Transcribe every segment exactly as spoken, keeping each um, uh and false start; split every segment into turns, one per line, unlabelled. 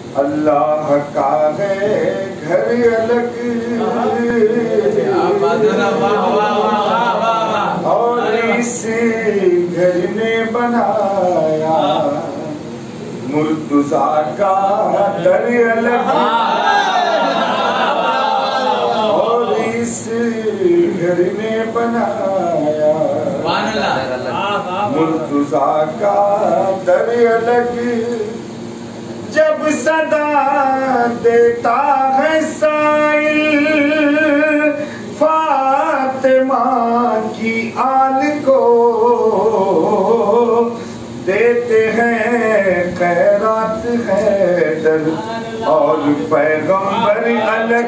अल्लाह का है घर अलग और इस घर ने बनाया मुर्तजा का दर अलग और इस घर ने बनाया मुर्तजा का दर अलग। जब सदा देता है साइल फातिमा की आल को देते हैं खैरात हैदर और पैगंबर अलग।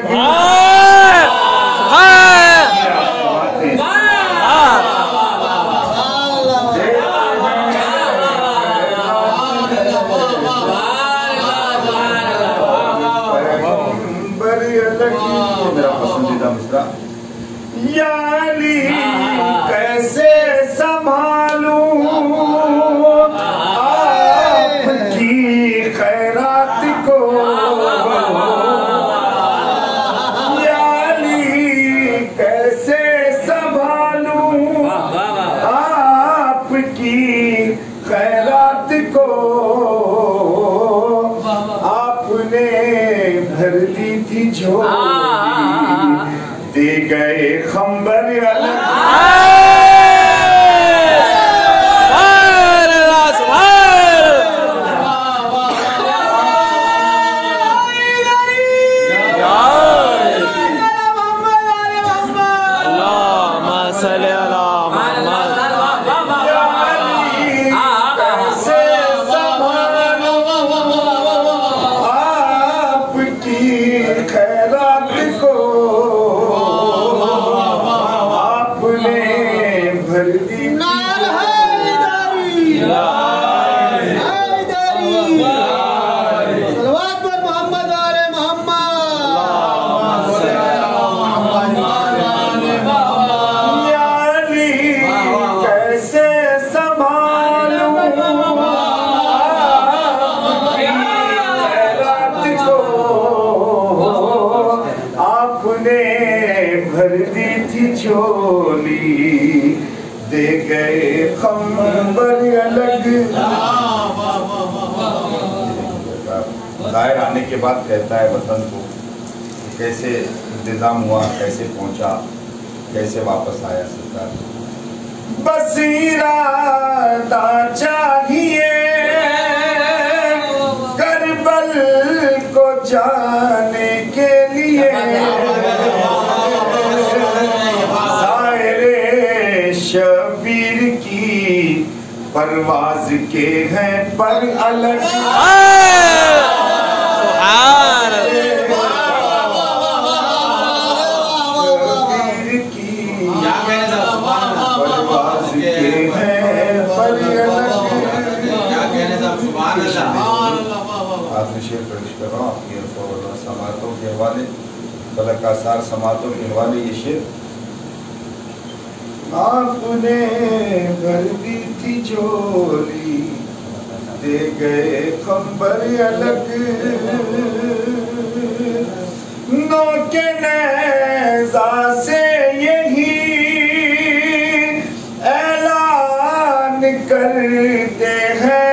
मेरा पसंदीदा मिसरा। या अली कैसे संभालूं आपकी खैरात को, या अली कैसे संभालूं आपकी खैरात को। आपने भर ली थी झोली दे गए खंबर अलग। भर दी थी झोली दे गए खंबर अलग। दायर आने के बाद कहता है वतन को कैसे इंतजाम हुआ, कैसे पहुंचा, कैसे वापस आया सरकार। बस इरादा चाहिए करबल को जाने के लिए, शबीर की परवाज के हैं पर अलग। शबीर की परवाज के हैं पर अलग। आखिरी शेर पेश कर रहा हूँ आपकी समातों के हवाले, फलक आसार समातों के हवाले ये शेर। आपने भर दी थी झोली दे गए खंबर अलग। नौके नेज़ा से यही ऐलान करते हैं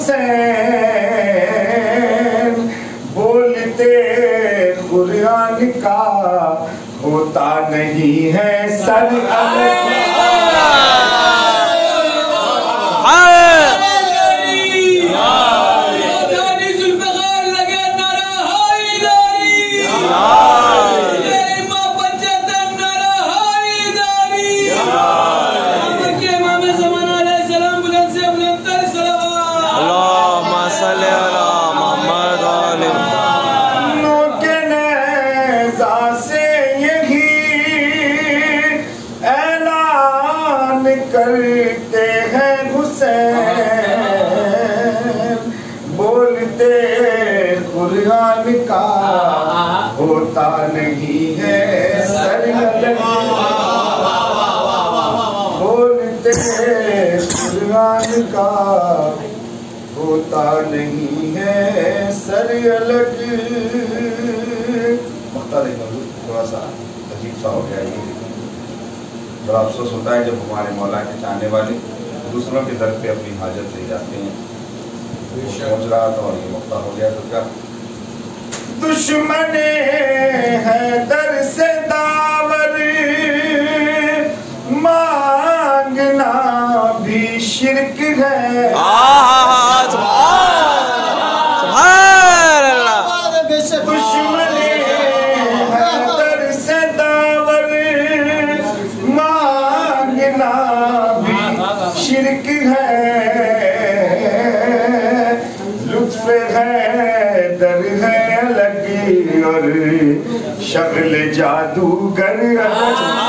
हुसैन, बोलते कुरान का होता नहीं है सर अलग। करते हैं हुसैन, बोलते कुरान का होता नहीं है सर अलग। बोलते कुरान का होता नहीं है सर जादूगर अलग। मक्ता देखो थोड़ा सा अजीब सा हो गया ये। बड़ा अफसोस होता है जब हमारे मौला के चाहने वाले दूसरों के दर पे अपनी हाजत ले जाते हैं। सोच रहा था और ये मक्ता हो गया तो क्या। दुश्मन है दर से दावर, मांगना भी शिरक है। दुश्मन है दर से दावर, मांगना भी शिरक है। लुत्फ है दर है अलग और शक्ल जादूगर अलग।